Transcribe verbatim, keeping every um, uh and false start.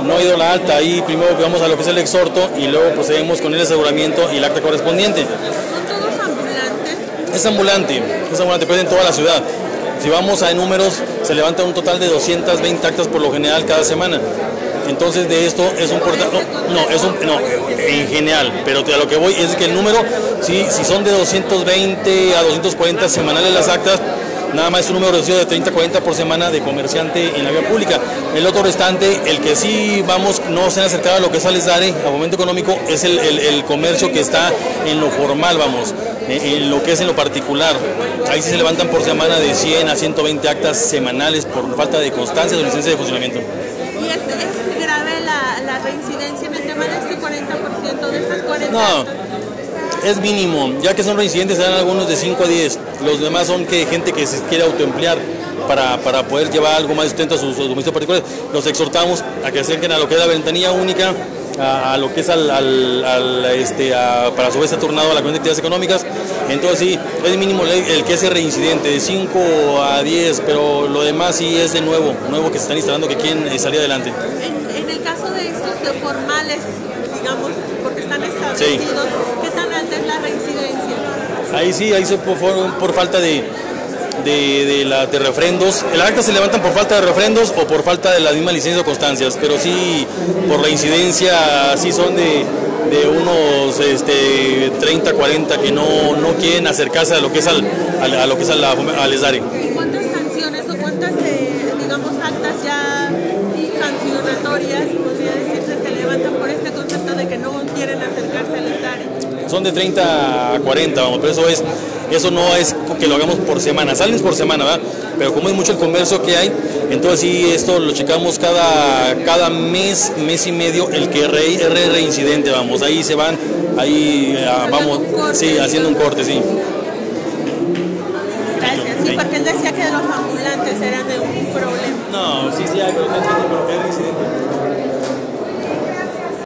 no ha ido la alta. Ahí primero vamos a lo que es el exhorto y luego procedemos con el aseguramiento y el acta correspondiente. ¿Son todos ambulantes? Es ambulante, es ambulante, pero en toda la ciudad. Si vamos a números, se levanta un total de doscientas veinte actas por lo general cada semana. Entonces de esto es un portal, no, no, es un, no, en general, pero a lo que voy es que el número, si, si son de doscientos veinte a doscientos cuarenta semanales las actas, nada más es un número reducido de treinta a cuarenta por semana de comerciante en la vía pública. El otro restante, el que sí vamos, no se han acercado a lo que es Alesdare, a momento económico, es el, el, el comercio que está en lo formal, vamos, en lo que es en lo particular. Ahí sí se levantan por semana de cien a ciento veinte actas semanales por falta de constancia o licencia de funcionamiento. ¿Y es, es grave la, la reincidencia en el tema de este cuarenta por ciento de estas cuarenta? No. Es mínimo, ya que son reincidentes, se dan algunos de cinco a diez, los demás son que gente que se quiere autoemplear para, para poder llevar algo más de sustento a sus, sus domicilios particulares. Los exhortamos a que se acerquen a lo que es la ventanilla única, a, a lo que es al, al, al este, a, para su vez se ha turnado a la Comisión de Actividades Económicas. Entonces sí, es mínimo el, el que es el reincidente, de cinco a diez, pero lo demás sí es de nuevo, nuevo que se están instalando, que quieren salir adelante. En, en el caso de estos de formales, digamos, porque están establecidos, sí. ¿Qué tan alta es la reincidencia? Ahí sí, ahí se por, por falta de, de, de, la, de refrendos. El acta se levantan por falta de refrendos o por falta de las mismas licencias o constancias, pero sí, por la incidencia, sí son de, de unos este, treinta, cuarenta que no, no quieren acercarse a lo que es al, a, a lo que es a la Alesdare. ¿Y cuántas sanciones o cuántas, eh, digamos, actas ya sancionatorias, podría decirse, se levantan por este concepto de que no quieren acercarse a Alesdare? Son de treinta a cuarenta, vamos, pero eso es, eso no es que lo hagamos por semana, salen por semana, ¿verdad? Pero como es mucho el comercio que hay, entonces sí, esto lo checamos cada, cada mes, mes y medio, el que re, es re, reincidente, vamos, ahí se van, ahí uh, vamos, sí, haciendo un corte, sí. Gracias, sí, porque él decía que los ambulantes eran de un problema. No, sí, sí hay, pero es reincidente.